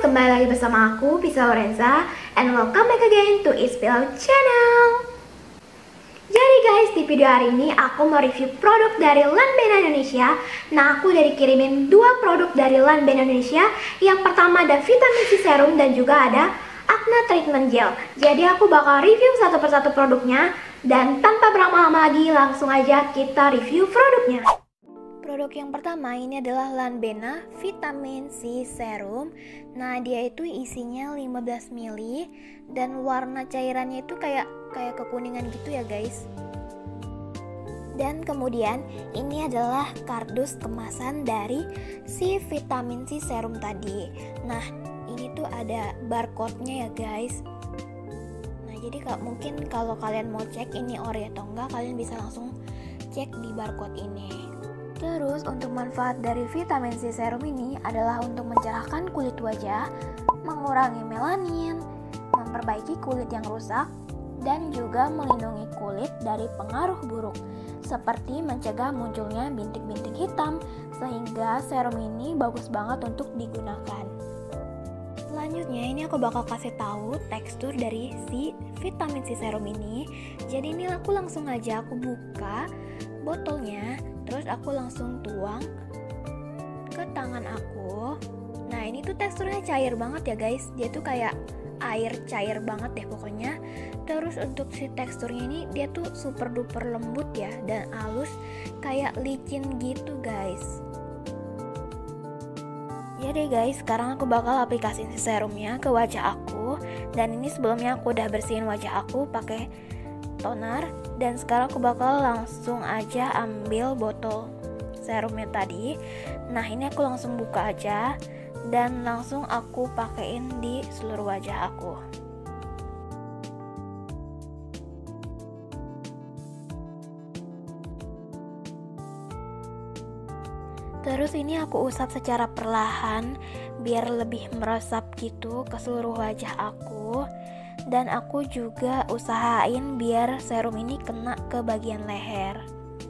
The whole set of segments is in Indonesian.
kembali lagi bersama aku, Pisa Lorenza, and welcome back again to Ispillau Channel. Jadi guys, di video hari ini aku mau review produk dari Lanbena Indonesia. Nah, aku udah dikirimin 2 produk dari Lanbena Indonesia. Yang pertama ada vitamin C serum dan juga ada acne treatment gel. Jadi aku bakal review satu persatu produknya. Dan tanpa berlama-lama lagi, langsung aja kita review produknya. Produk yang pertama ini adalah Lanbena Vitamin C Serum. Nah, dia itu isinya 15 ml dan warna cairannya itu kayak kekuningan gitu ya guys. Dan kemudian ini adalah kardus kemasan dari si vitamin C serum tadi. Nah, ini tuh ada barcode-nya ya guys. Nah, jadi mungkin kalau kalian mau cek ini ori atau enggak, kalian bisa langsung cek di barcode ini. Terus untuk manfaat dari vitamin C serum ini adalah untuk mencerahkan kulit wajah, mengurangi melanin, memperbaiki kulit yang rusak, dan juga melindungi kulit dari pengaruh buruk seperti mencegah munculnya bintik-bintik hitam, sehingga serum ini bagus banget untuk digunakan. Selanjutnya ini aku bakal kasih tahu tekstur dari si vitamin C serum ini. Jadi ini aku langsung aja aku buka botolnya, terus aku langsung tuang ke tangan aku. Nah, ini tuh teksturnya cair banget ya guys. Dia tuh kayak air cair banget deh pokoknya. Terus untuk si teksturnya ini dia tuh super duper lembut ya, dan halus kayak licin gitu guys. Ya deh guys, sekarang aku bakal aplikasiin si serumnya ke wajah aku. Dan ini sebelumnya aku udah bersihin wajah aku pakai toner. Dan sekarang aku bakal langsung aja ambil botol serumnya tadi. Nah, ini aku langsung buka aja dan langsung aku pakein di seluruh wajah aku. Terus ini aku usap secara perlahan biar lebih meresap gitu ke seluruh wajah aku. Dan aku juga usahain biar serum ini kena ke bagian leher.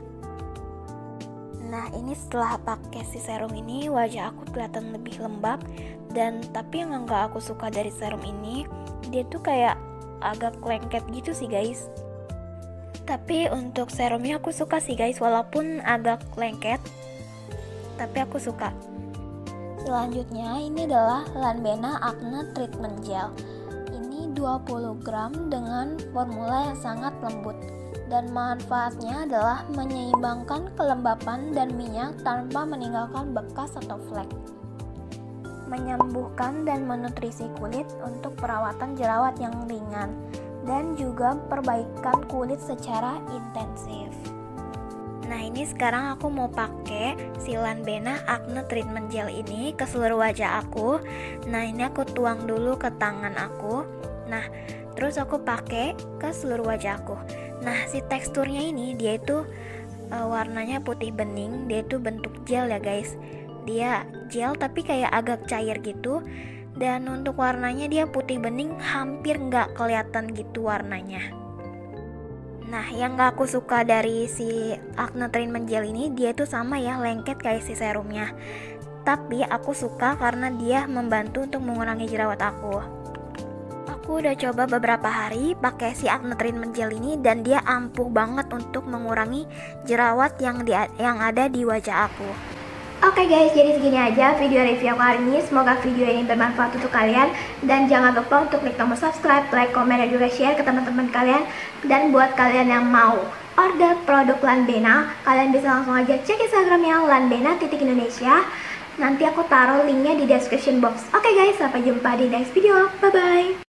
Nah, ini setelah pakai si serum ini wajah aku kelihatan lebih lembab. Dan tapi yang enggak aku suka dari serum ini, dia tuh kayak agak lengket gitu sih guys. Tapi untuk serumnya aku suka sih guys, walaupun agak lengket, tapi aku suka. Selanjutnya ini adalah Lanbena Acne Treatment Gel. 20 gram dengan formula yang sangat lembut, dan manfaatnya adalah menyeimbangkan kelembapan dan minyak tanpa meninggalkan bekas atau flek, menyembuhkan dan menutrisi kulit untuk perawatan jerawat yang ringan, dan juga perbaikan kulit secara intensif. Nah, ini sekarang aku mau pakai si Lanbena Acne Treatment Gel ini ke seluruh wajah aku. Nah, ini aku tuang dulu ke tangan aku. Nah, terus aku pakai ke seluruh wajah aku. Nah, si teksturnya ini dia itu warnanya putih bening. Dia itu bentuk gel ya guys. Dia gel tapi kayak agak cair gitu. Dan untuk warnanya dia putih bening, hampir nggak kelihatan gitu warnanya. Nah, yang gak aku suka dari si Acne Treatment Gel ini, dia itu sama ya, lengket kayak si serumnya. Tapi aku suka karena dia membantu untuk mengurangi jerawat aku. Aku udah coba beberapa hari pakai si Acne Treatment Gel ini, dan dia ampuh banget untuk mengurangi jerawat yang ada di wajah aku. Oke guys, jadi segini aja video review aku hari ini. Semoga video ini bermanfaat untuk kalian. Dan jangan lupa untuk klik tombol subscribe, like, komen, dan juga share ke teman-teman kalian. Dan buat kalian yang mau order produk Lanbena, kalian bisa langsung aja cek Instagramnya lanbena.indonesia. Nanti aku taruh linknya di description box. Oke guys, sampai jumpa di next video. Bye-bye.